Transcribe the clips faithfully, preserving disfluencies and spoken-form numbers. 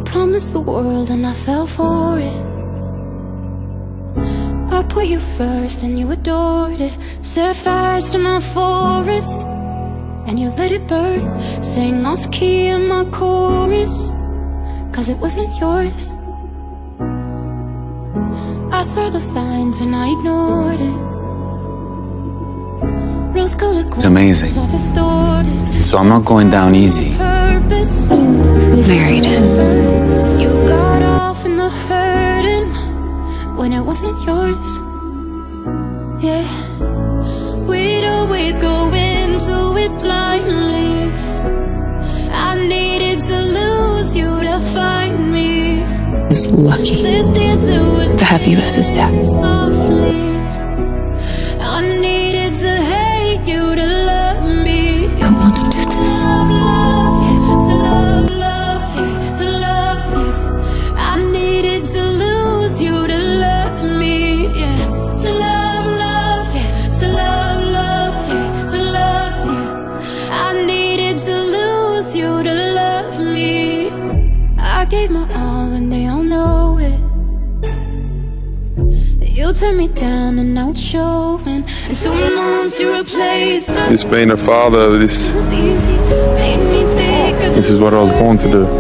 promised the world and I fell for it. I put you first and you adored it. Set fires to my forest and you let it burn. Sang off key in my chorus, cause it wasn't yours. I saw the signs and I ignored it. It's amazing. So I'm not going down easy. Married. You got off in the hurting when it wasn't yours. Yeah. We'd always go into it blindly. I needed to lose you to find me. Is lucky to have you as his dad. I needed to hate you to love me. I don't want to do this. Love, love you, to love, love you, to love you. I needed to lose you to love me. Yeah, to love, love you, to love, love you, to love you. I needed to lose you to love me. I gave my all and they all know it. You turned me down and now it's showing. And two months to replace us. This being a father, this this is what I was born to do.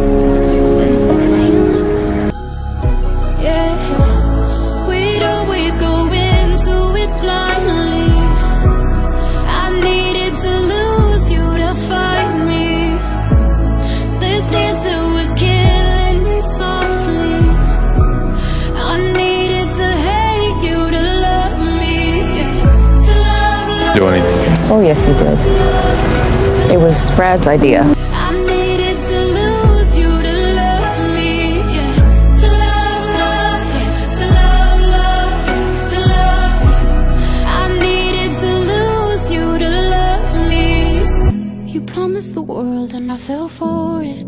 Yeah, we'd always go into it blindly. I needed to lose you to find me. This dancer was killing me softly. I needed to hate you to love me. Yeah, to love, love. Do anything. Oh yes, he did. It was Brad's idea. I needed to lose you to love me. Yeah, to love, love you, to love, love you, to love you. I needed to lose you to love me. You promised the world and I fell for it.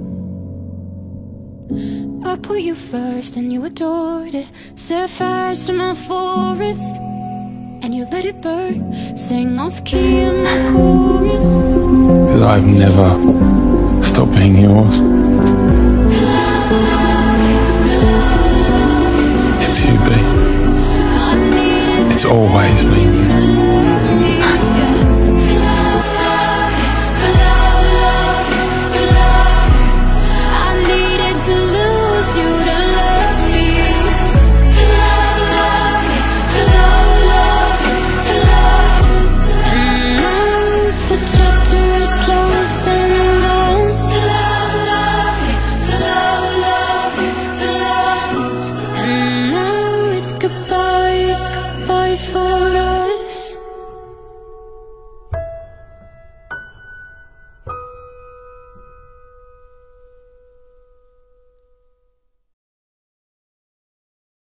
I put you first and you adored it. Set fires to my forest and you let it burn. Sang off key in my chorus. Because I've never stopped being yours. It's you, B. It's always been you. Goodbye, it's goodbye for